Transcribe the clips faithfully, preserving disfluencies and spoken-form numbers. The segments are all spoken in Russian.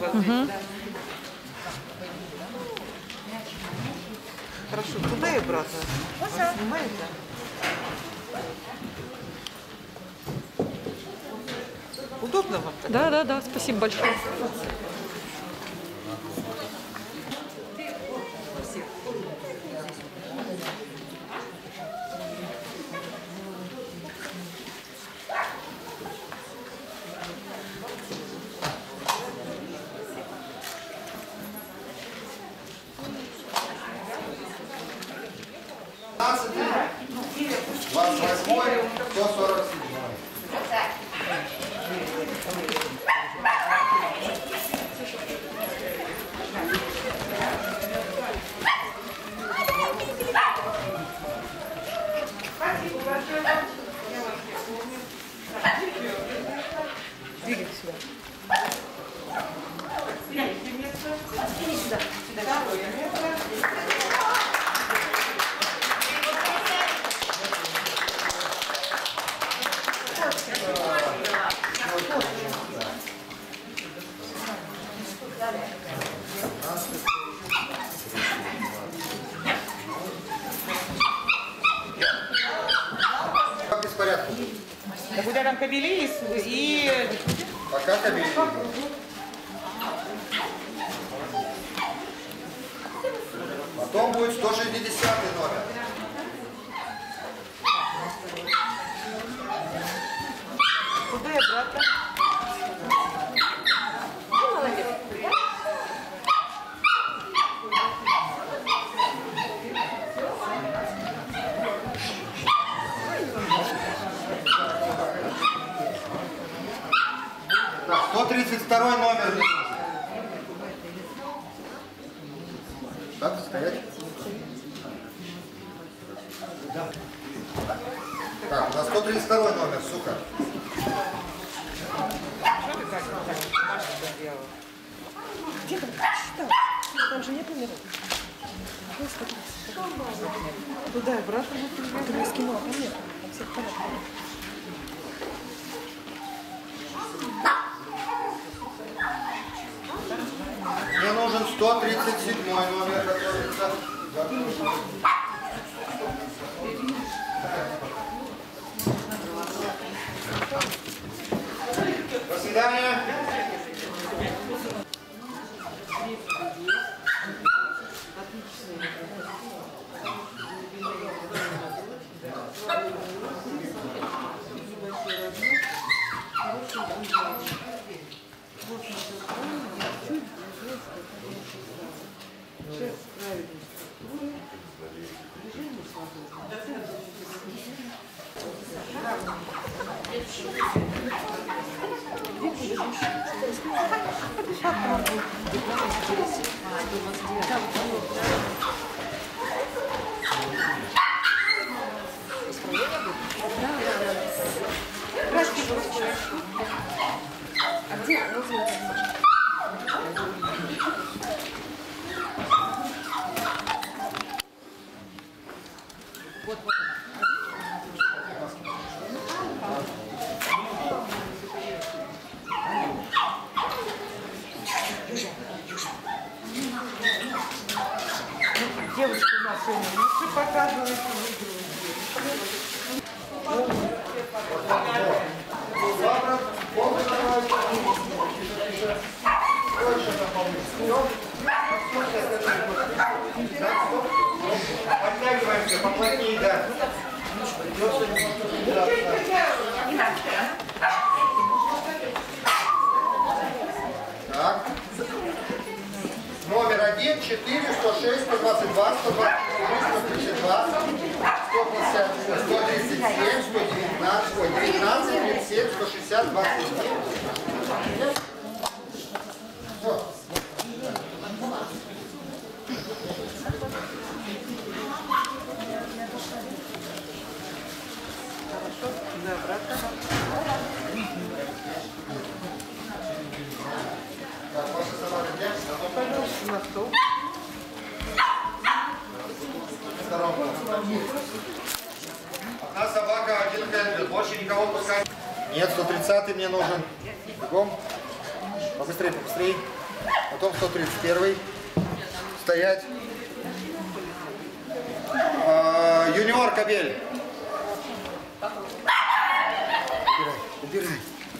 вас угу. Хорошо, туда и обратно. Снимаете? Удобно вам? Так? Да, да, да, спасибо большое. двадцать восьмой, сто сорок седьмой. Двигайте сюда. Иди сюда. Второе место. Как беспорядок? Да куда там кабели и... Пока кабели. Потом будет сто шестидесятый номер. Куда и обратно? Так, сто тридцать второй номер. Так, стоять. Так, на сто тридцать второй номер, сука. Что ты так, так Маша сделала? Где там? Считал. Там же нет номеров. Туда и обратно. Ты мне скинула, там нет. Там всех понятно. Мне нужен сто тридцать седьмой номер, готовится. До свидания. А где розовый? Вот, вот она. Девочка у нас сегодня лучше показывает. Подтягиваемся, поплотнее, да. Так. Номер один, четыре, сто шесть, сто двадцать два, сто двадцать четыре, сто тридцать два, сто пятьдесят, сто тридцать семь, сто девятнадцать, сто девятнадцать, тридцать семь, сто шестьдесят, двадцать семь. Все. Да, обратно. Так, ваша собака где? Пожалуйста, на стол. Одна собака, один хендлер. Больше никого пускать. Нет, сто тридцатый мне нужен. Бегом. Побыстрее, побыстрее. Потом сто тридцать первый. Стоять. А, юниор кабель. Убирай, убирай.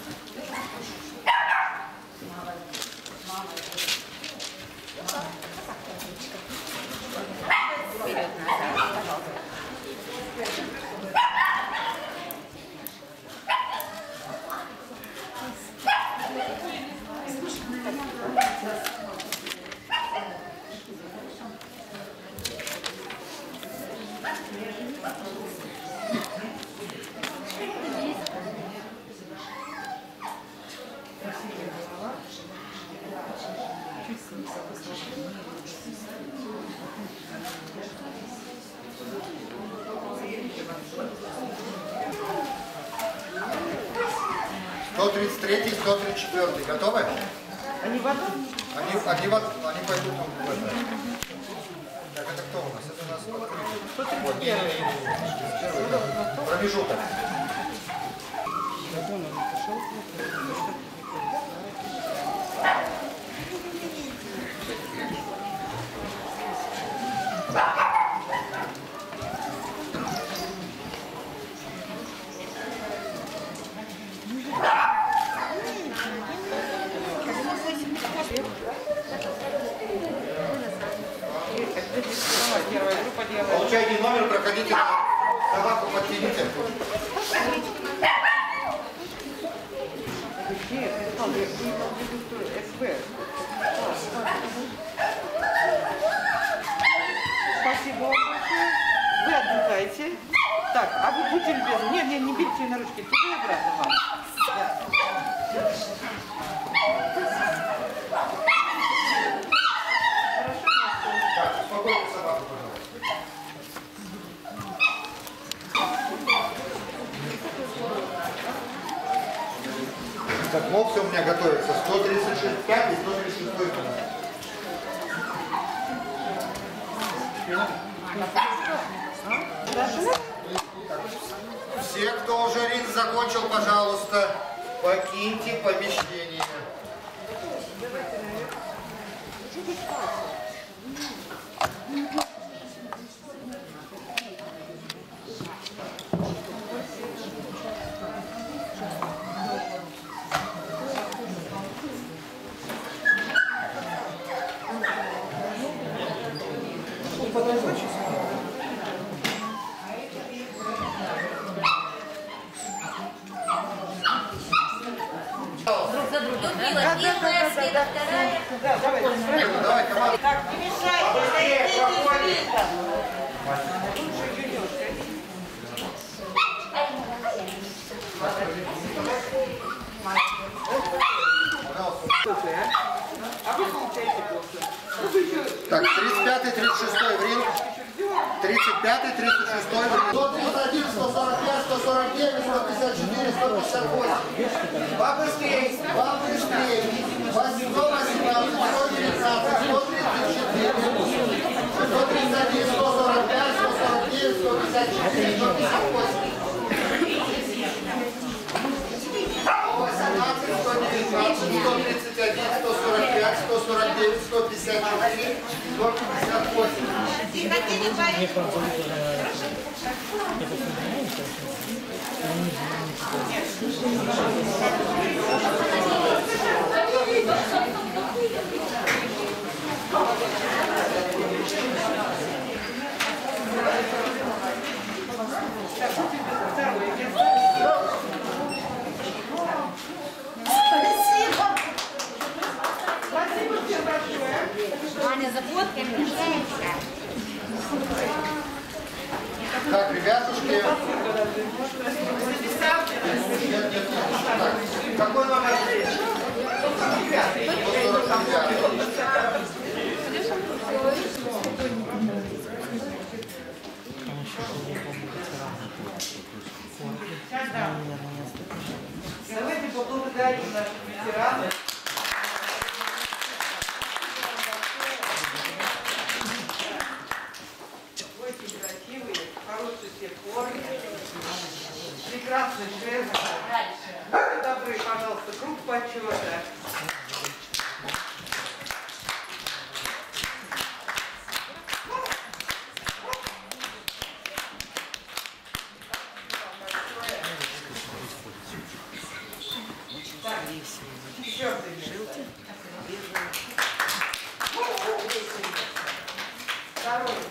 сто тридцать три, сто тридцать четыре. Готовы? Они в одном? Они, они, вот- они пойдут в это. Так, это кто у нас? Это у нас открытие. Вот, не, не, не, не, первый, да. Промежуток. Первая группа делает. Получайте номер, проходите на собаку, подтяните. Нет, я сказал, я имел в виду, что СБ. Спасибо вам большое. Вы отдыхаете. Так, а вы будьте любезны. Нет, нет, не берите на ручки. Туда и обратно вам. Да. Так, успокойте собаку, пожалуйста. Так, мопсы у меня готовятся. сто тридцать шесть пять и сто тридцать шесть номер. Все, кто уже ринг закончил, пожалуйста, покиньте помещение. Да, давайте. Давай, команда. Так, не мешайте. Быстрее проходит. Лучше юниорская. А вы получаете просто. Так, тридцать пятый, тридцать шестой в ринг. тридцать пятый, тридцать шестой в ринг. сто тридцать один, сто сорок пять, сто сорок девять, сто пятьдесят четыре, сто пятьдесят восемь. Побыстрее, побыстрее. сто восемнадцать, сто девятнадцать, сто тридцать четыре, сто тридцать один, сто сорок пять, сто сорок девять, сто пятьдесят четыре, сто пятьдесят восемь. восемнадцать, сто девятнадцать, сто тридцать один, сто сорок пять, сто сорок девять, сто пятьдесят четыре, сто пятьдесят восемь. Аня, за фотками мешаешься. Так, ребятушки. Нет, нет, нет. Так, какой номер? сто сорок девять. Давайте поблагодарим наших ветеранов. Очень красивые, хорошие все формы, прекрасный жест. Добрый, пожалуйста, круг почета. Здоровья.